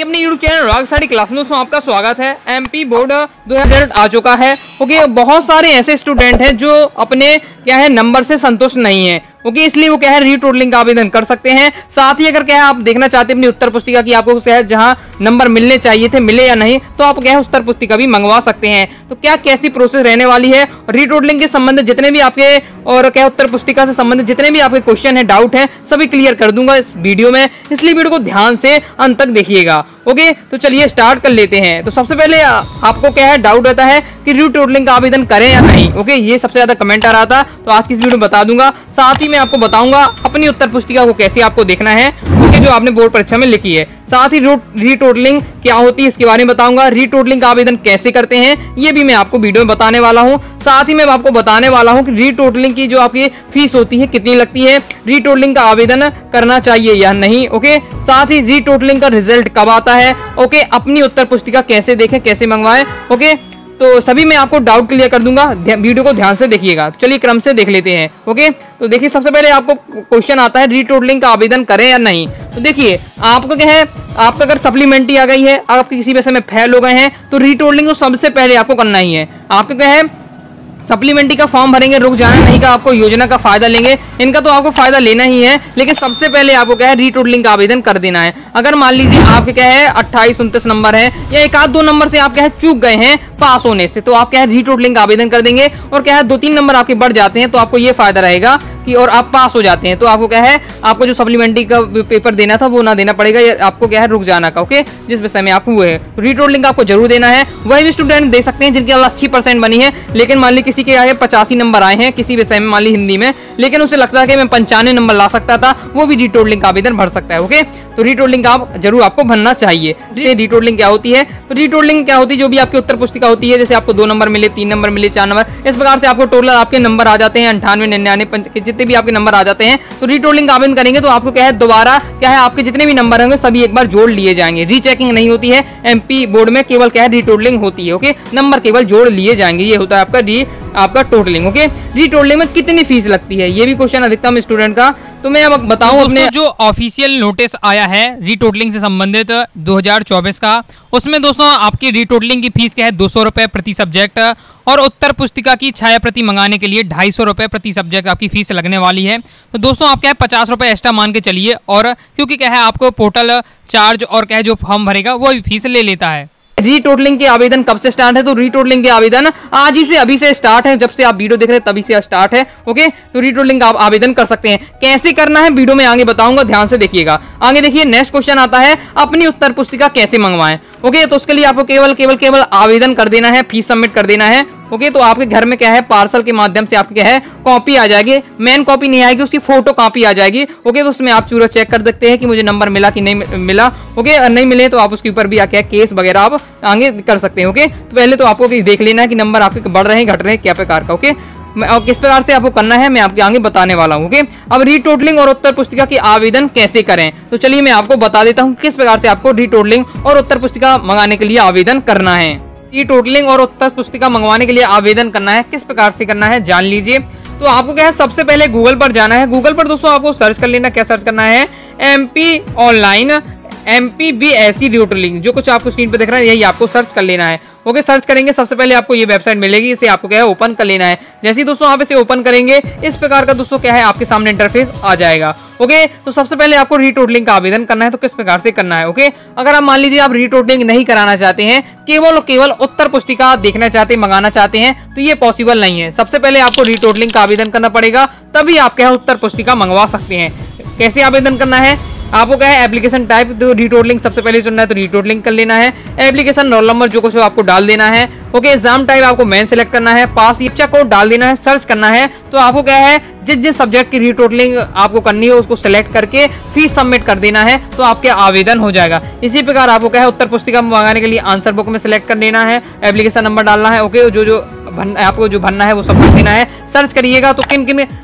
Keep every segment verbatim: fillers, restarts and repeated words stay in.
कि अपने YouTube channel Raag study class में दोस्तों आपका स्वागत है। एमपी बोर्ड दो हज़ार आ चुका है। ओके, बहुत सारे ऐसे स्टूडेंट हैं जो अपने क्या है नंबर से संतुष्ट नहीं है। ओके, इसलिए वो क्या है रीटोटलिंग का आवेदन कर सकते हैं। साथ ही अगर क्या है आप देखना चाहते हैं अपनी उत्तर पुस्तिका की आपको क्या है जहां नंबर मिलने चाहिए थे मिले या नहीं, तो आप क्या है उत्तर पुस्तिका भी मंगवा सकते हैं। तो क्या कैसी प्रोसेस रहने वाली है, रीटोटलिंग के संबंधित जितने भी आपके और क्या उत्तर पुस्तिका से संबंधित जितने भी आपके क्वेश्चन है, डाउट है, सभी क्लियर कर दूंगा इस वीडियो में, इसलिए वीडियो को ध्यान से अंत तक देखिएगा। ओके, तो चलिए स्टार्ट कर लेते हैं। तो सबसे पहले आपको क्या है डाउट रहता है कि रीटोटलिंग का आवेदन करें या नहीं। ओके, ये सबसे ज्यादा कमेंट आ रहा था, तो आज की इस वीडियो में बता दूंगा। साथ ही मैं आपको बताऊंगा अपनी उत्तर पुस्तिका को कैसे आपको देखना है, ओके, जो आपने बोर्ड परीक्षा में लिखी है। साथ ही रीटोटलिंग क्या होती है इसके बारे में बताऊंगा। रीटोटलिंग का आवेदन कैसे करते हैं ये भी मैं आपको वीडियो में बताने वाला हूं। साथ ही मैं आपको बताने वाला हूं कि रीटोटलिंग की जो आपकी फीस होती है कितनी लगती है, रीटोटलिंग का आवेदन करना चाहिए या नहीं। ओके, साथ ही रीटोटलिंग का रिजल्ट कब आता है। ओके, अपनी उत्तर पुस्तिका कैसे देखें, कैसे मंगवाएं। ओके, तो सभी मैं आपको डाउट क्लियर कर दूंगा, वीडियो को ध्यान से देखिएगा। चलिए क्रम से देख लेते हैं। ओके, तो देखिए सबसे पहले आपको क्वेश्चन आता है रीटोटलिंग का आवेदन करें या नहीं। तो देखिए आपको क्या है, आपका अगर सप्लीमेंट्री आ गई है, आप किसी वजह से में फेल हो गए हैं, तो रीटोटलिंग को सबसे पहले आपको करना ही है। आपको क्या है सप्लीमेंट्री का फॉर्म भरेंगे, रुक जाना नहीं का आपको योजना का फायदा लेंगे, इनका तो आपको फायदा लेना ही है, लेकिन सबसे पहले आपको क्या है रीटोटलिंग का आवेदन कर देना है। अगर मान लीजिए आपके क्या है अट्ठाईस उनतीस नंबर है या एक आध दो नंबर से आप क्या है चूक गए हैं पास होने से, तो आप क्या है रीटोटलिंग का आवेदन कर देंगे। और क्या है दो तीन नंबर आपके बढ़ जाते हैं तो आपको ये फायदा रहेगा कि और आप पास हो जाते हैं, तो आपको क्या है आपको जो सप्लीमेंट्री का पेपर देना था वो ना देना पड़ेगा, आपको क्या है रुक जाना का। ओके, जिस विषय में आप हुए हैं तो रीटोटलिंग आपको जरूर देना है। वही भी स्टूडेंट दे सकते हैं जिनकी अच्छी परसेंट बनी है, लेकिन मान ली किसी के आगे पचासी नंबर आए हैं किसी विषय में, मान ली हिंदी में, लेकिन उसे लगता है कि मैं पंचानवे नंबर ला सकता था, वो भी रीटोटलिंग का आवेदन भर सकता है। ओके, तो रीटोटलिंग का आप जरूर आपको भरना चाहिए। रीटोटलिंग क्या होती है, तो रीटोटलिंग क्या होती है, जो भी आपकी उत्तर पुस्तिका होती है, जैसे आपको दो नंबर मिले, तीन नंबर मिले, चार नंबर, इस प्रकार से आपको टोटल आपके नंबर आ जाते हैं अंठानवे निन्यानवे जितने भी आपके नंबर आ जाते हैं। तो रीटोटलिंग का आवेदन करेंगे तो आपको क्या है दोबारा क्या है आपके जितने भी नंबर होंगे सभी एक बार जोड़ लिए जाएंगे। रीचेकिंग नहीं होती है एमपी बोर्ड में, केवल क्या है रीटोटलिंग होती है। ओके, नंबर केवल जोड़ लिए जाएंगे, ये होता है आपका री आपका टोटलिंग। ओके, रीटोटलिंग में कितनी फीस लगती है ये भी क्वेश्चन अधिकतम स्टूडेंट का, तो मैं अब बताऊं अपने जो ऑफिशियल नोटिस आया है रीटोटलिंग से संबंधित दो हज़ार चौबीस का, उसमें दोस्तों आपकी रीटोटलिंग की फीस क्या है दो सौ रुपये प्रति सब्जेक्ट, और उत्तर पुस्तिका की छाया प्रति मंगाने के लिए ढाई सौ रुपये प्रति सब्जेक्ट आपकी फीस लगने वाली है। तो दोस्तों आप क्या है पचास रुपये एक्स्ट्रा मान के चलिए, और क्योंकि क्या है आपको पोर्टल चार्ज और क्या है जो फॉर्म भरेगा वो भी फीस ले लेता है। रीटोटलिंग के आवेदन कब से स्टार्ट है, तो रीटोटलिंग के आवेदन आज ही से अभी से स्टार्ट है, जब से आप वीडियो देख रहे हैं तभी से स्टार्ट है। ओके, तो रीटोटलिंग का आप आवेदन कर सकते हैं। कैसे करना है वीडियो में आगे बताऊंगा, ध्यान से देखिएगा। आगे देखिए नेक्स्ट क्वेश्चन आता है अपनी उत्तर पुस्तिका कैसे मंगवाएं। ओके, तो उसके लिए आपको केवल केवल केवल आवेदन कर देना है, फीस सबमिट कर देना है। ओके, तो आपके घर में क्या है पार्सल के माध्यम से आपकी क्या है कॉपी आ जाएगी, मेन कॉपी नहीं आएगी, उसकी फोटो कॉपी आ जाएगी। ओके, तो उसमें आप पूरा चेक कर सकते हैं कि मुझे नंबर मिला कि नहीं मिला। ओके, और नहीं मिले तो आप उसके ऊपर भी क्या केस वगैरह आप आगे कर सकते हैं। ओके, तो पहले तो आपको देख लेना है कि नंबर आपके बढ़ रहे हैं घट रहे हैं क्या प्रकार का। ओके, और किस प्रकार से आपको करना है मैं आपके आगे बताने वाला हूँ। ओके, अब रीटोटलिंग और उत्तर पुस्तिका की आवेदन कैसे करें, तो चलिए मैं आपको बता देता हूँ किस प्रकार से आपको रीटोटलिंग और उत्तर पुस्तिका मंगाने के लिए आवेदन करना है। रीटोटलिंग और उत्तर पुस्तिका मंगवाने के लिए आवेदन करना है, किस प्रकार से करना है जान लीजिए। तो आपको क्या है सबसे पहले गूगल पर जाना है। गूगल पर दोस्तों आपको सर्च कर लेना, क्या सर्च करना है MP online MP B S E retotalling, जो कुछ आपको स्क्रीन पे दिख रहा है यही आपको सर्च कर लेना है। ओके, सर्च करेंगे सबसे पहले आपको ये वेबसाइट मिलेगी, इसे आपको क्या है ओपन कर लेना है। जैसे ही दोस्तों आप इसे ओपन करेंगे इस प्रकार का दोस्तों क्या है आपके सामने इंटरफेस आ जाएगा। ओके, तो सबसे पहले आपको रीटोटलिंग का आवेदन करना है, तो किस प्रकार से करना है। ओके, अगर आप मान लीजिए आप रीटोटलिंग नहीं कराना चाहते हैं, केवल केवल उत्तर पुस्तिका देखना चाहते हैं, मंगाना चाहते हैं, तो ये पॉसिबल नहीं है। सबसे पहले आपको रीटोटलिंग का आवेदन करना पड़ेगा, तभी आप क्या है उत्तर पुस्तिका मंगवा सकते हैं। कैसे आवेदन करना है, आपको क्या है एप्लीकेशन टाइप, तो रीटोटलिंग सबसे पहले चुनना है, तो रीटोटलिंग कर लेना है। एप्लीकेशन रोल नंबर जो कुछ आपको डाल देना है। ओके, एग्जाम टाइप आपको मेन सेलेक्ट करना है, पास इच्छा कोड डाल देना है, सर्च करना है। तो आपको क्या है जिस जिस सब्जेक्ट की रीटोटलिंग आपको करनी है उसको सेलेक्ट करके फीस सबमिट कर देना है, तो आपके आवेदन हो जाएगा। इसी प्रकार आपको क्या है उत्तर पुस्तिका मंगाने के लिए आंसर बुक में सेलेक्ट कर लेना है, एप्लीकेशन नंबर डालना है। ओके, जो जो आपको जो भरना है वो सब भर देना है। सर्च करिएगा तो किन किन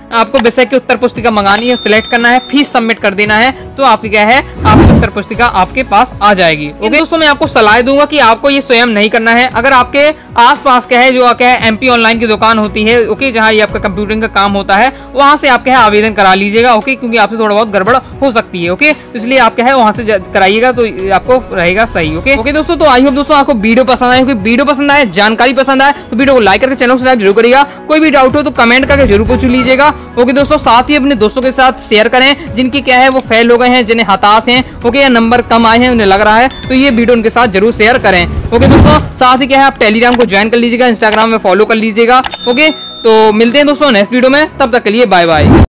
आपको विषय की उत्तर पुस्तिका मंगानी है, सिलेक्ट करना है, फीस सबमिट कर देना है, तो आपकी क्या है आपकी उत्तर पुस्तिका आपके पास आ जाएगी। ओके दोस्तों, मैं आपको सलाह दूंगा कि आपको ये स्वयं नहीं करना है। अगर आपके आसपास क्या है जो क्या है एमपी ऑनलाइन की दुकान होती है, ओके, जहाँ ये आपका कंप्यूटिंग का काम होता है, वहां से आप क्या है आवेदन करा लीजिएगा। ओके, क्योंकि आपसे थोड़ा बहुत गड़बड़ हो सकती है। ओके, इसलिए आप क्या है वहां से कराइएगा तो आपको रहेगा सही। ओके ओके दोस्तों, तो आई होप दोस्तों आपको वीडियो पसंद आए। वीडियो पसंद आए, जानकारी पसंद आए तो वीडियो को लाइक करके चैनल सब्सक्राइब जरूर करिएगा। कोई भी डाउट हो तो कमेंट करके जरूर पूछ लीजिएगा। ओके दोस्तों, साथ ही अपने दोस्तों के साथ शेयर करें जिनकी क्या है वो फेल हो गए हैं, जिन्हें हताश हैं, ओके, या नंबर कम आए हैं, उन्हें लग रहा है, तो ये वीडियो उनके साथ जरूर शेयर करें। ओके दोस्तों, साथ ही क्या है आप टेलीग्राम को ज्वाइन कर लीजिएगा, इंस्टाग्राम में फॉलो कर लीजिएगा। ओके, तो मिलते हैं दोस्तों नेक्स्ट वीडियो में, तब तक के लिए बाय बाय।